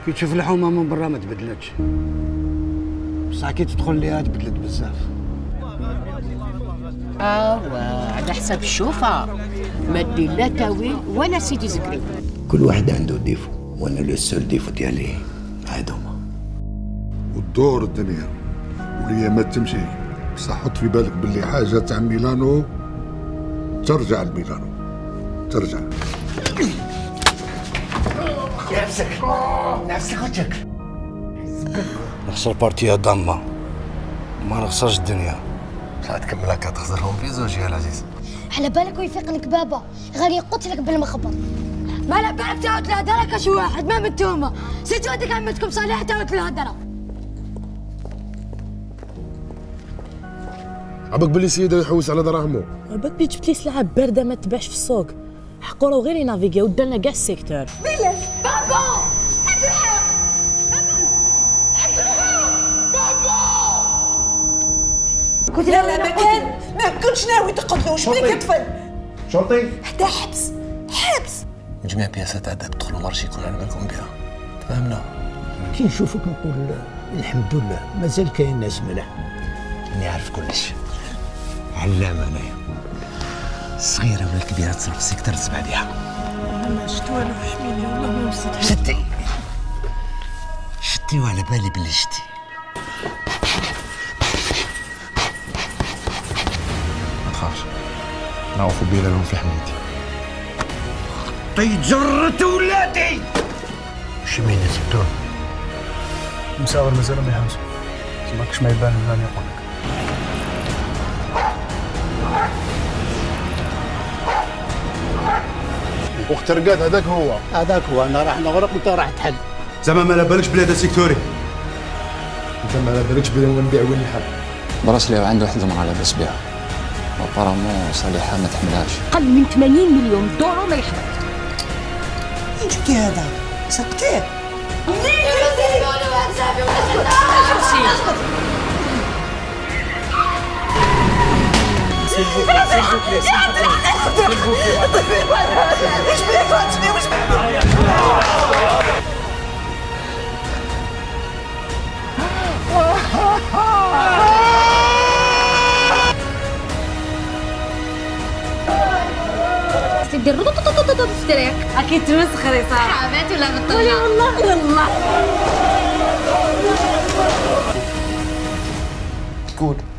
كي تشوف الحومه من برا ما تبدلتش، بصح كي تدخل ليها تبدلت بزاف. على حسب الشوفه ما دير لا تاويل ولا سيدي زكري. كل واحد عنده ديفو، وانا لو سول ديفو ديالي هادوما. والدور الدنيا والايامات تمشي، بصح حط في بالك باللي حاجه تاع ميلانو ترجع لميلانو، ترجع. نفسك وجهك. نخسر بارتيه ضامه ما نخسرش الدنيا. بصح تكمل هكا تخسرهم في زوج يا العزيز. على بالك ويفيق لك بابا غادي يقتلك بالمخبر. ما على بالك تعاود الهدره كاش واحد ما متومه سيتو هذيك عمتكم صالحه تعاود الهدره. عباك بلي سيده يحوس على دراهمو. عباك بلي جبت لي سلعه بارده ما تباعش في السوق. حقو راه غير ينافيغي ودالنا كاع السيكتور. ميلان بابا عبد الحق عبد الحق بابا. قلت لا ما كنتش ناوي تقتلو. واش بيك طفل؟ شرطي حتى حبس. جميع بياسات عندها تدخلوا مرشي يكون على بالكم بها. تفهمنا؟ كي نشوفك نقول الحمد لله مازال كاين ناس ملاح. اني عارف كلش. علام انايا. الصغيره ولا الكبيره تصرف في سيكتر بعديها. ما شفت والو حميني والله ما وصلت. شتي وعلى بالي باللي شتي. ما تخافش، نعوفوا بينا لهم في حمايتي. جرت ولادي. وش مين يسبتون؟ مساور مازال ما يحوسوا، ماكش ما يبان لنا يقول لك. وقت رقاد هذاك هو انا راح نغرق وانت راح تحل. زعما ما على بالكش بلي هذا سيكتوري. انت ما على بالكش بلي نبيع وين نحب. براسلي عنده واحد المرأة لاباس بها وابارامون صالحة ما تحملهاش. قل من 80 مليون دولار ما يحضر. وين جبتي هذا؟ سرقتيه؟ دير في الطريق اكيد تمسخري صح حمات ولا بطلة والله تقول